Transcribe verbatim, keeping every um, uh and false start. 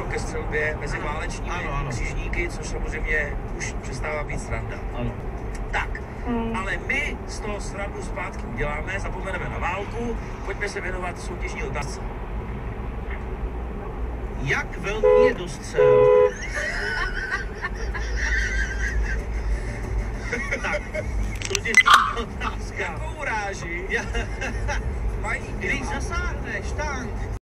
ke střelbě mezi válečními ano, ano. křižníky, což samozřejmě už přestává být sranda. Ano. Tak, ale my z toho srandu zpátky uděláme, zapomeneme na válku, pojďme se věnovat soutěžní otázce. Jak velký je dostřel? Tak, soutěžní otázka. Jakou ráži mají Když dělat? zasáhneš tank